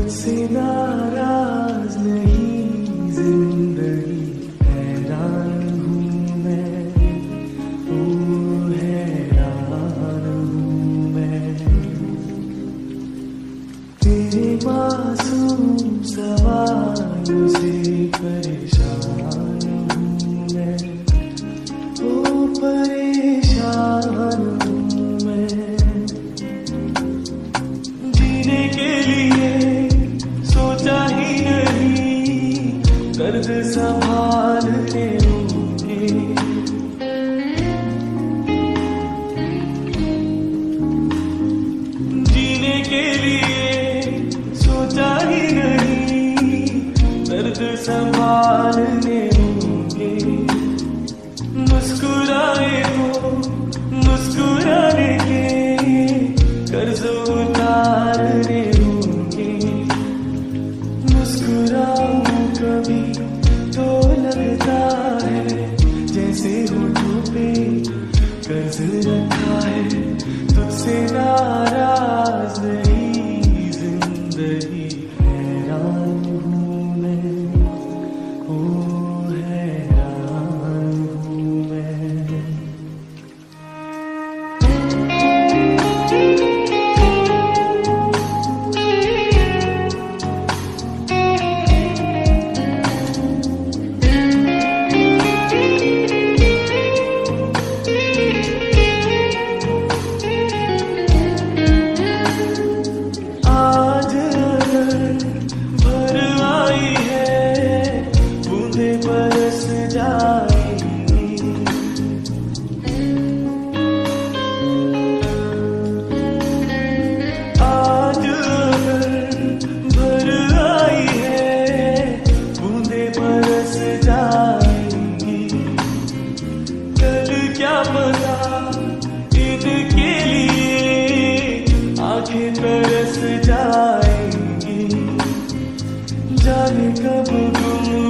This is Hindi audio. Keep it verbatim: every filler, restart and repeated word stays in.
तुझसे नाराज नहीं जिंदगी, हैरान हूँ मैं, ओ हैरान हूँ मैं। तेरे मासूम सवालों से परेशान हूँ मैं, ओ परेशान हूँ मैं। जीने के लिए सोचा ही नहीं, दर्द संभालने होंगे। जीने के लिए सोचा ही नहीं, दर्द संभालने होंगे। मुस्कुराए तो मुस्कुराने के कर्ज उतारने होंगे। मुस्कुराऊं कभी तो लगता है जैसे होठों पे कर्ज रखा है। तुझसे नाराज नहीं जिंदगी, हैरान हूँ मैं, ओ हैरान हूँ मैं। आज अगर भर आई है, बूंदें बरस जाएंगी। आज अगर भर आई है, बूंदें बरस जाएंगी। कल क्या पता इनके लिए आंखें तरस जाएंगी। जाने कब गुम